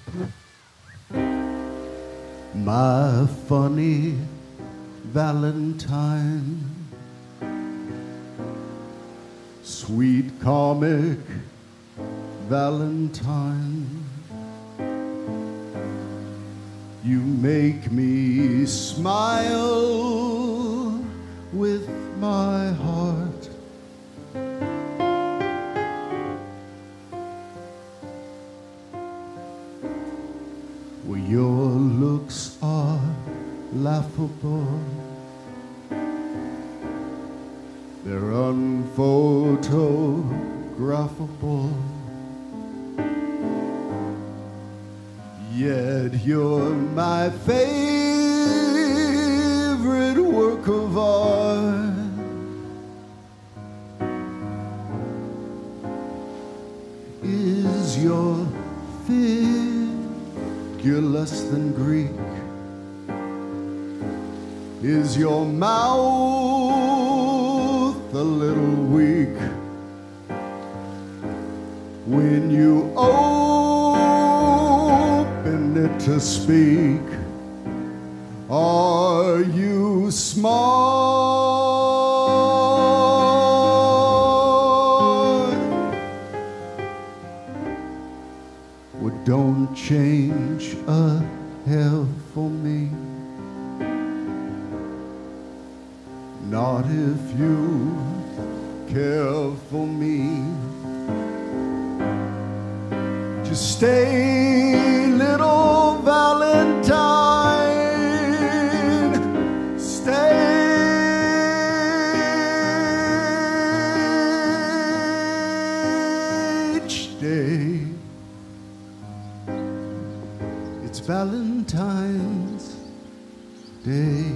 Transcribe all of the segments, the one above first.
My funny Valentine, sweet comic Valentine, you make me smile with my heart. Well, your looks are laughable, they're unphotographable, yet you're my favorite work of art. Is your figure less than Greek? Is your mouth a little weak when you open it to speak? Are you smart? Well, don't change a hair for me, not if you care for me. Just stay, little Valentine, stay. Each day, it's Valentine's Day.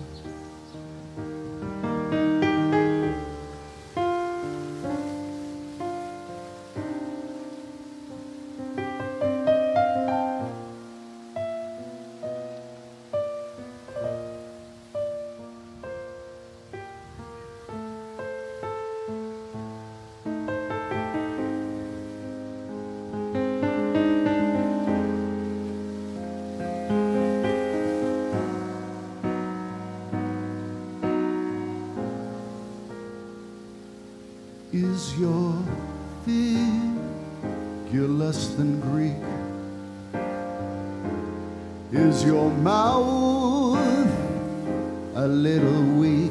Is your figure less than Greek? Is your mouth a little weak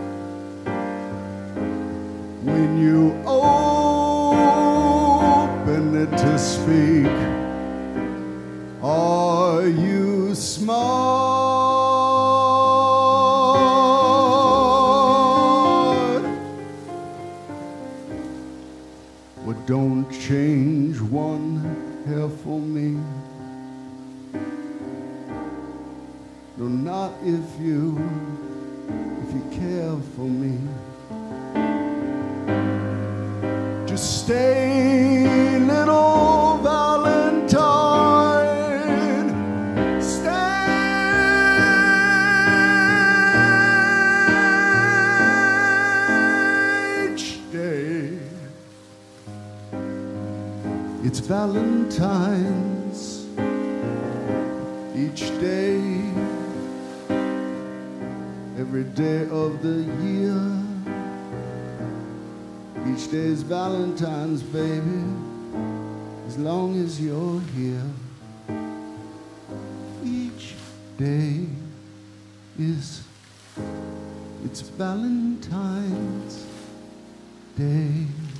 when you open it to speak? Are you smart? Don't change one hair for me, no, not if you care for me. Just stay, little Valentine, stay. Each day, it's Valentine's, each day, every day of the year. Each day is Valentine's, baby, as long as you're here. Each day it's Valentine's Day.